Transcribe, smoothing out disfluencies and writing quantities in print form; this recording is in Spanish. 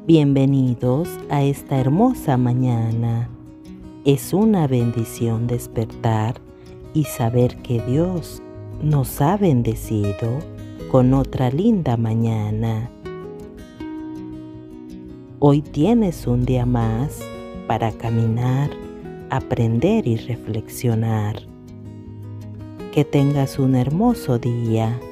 Bienvenidos a esta hermosa mañana. Es una bendición despertar y saber que Dios nos ha bendecido con otra linda mañana. Hoy tienes un día más para caminar, aprender y reflexionar. Que tengas un hermoso día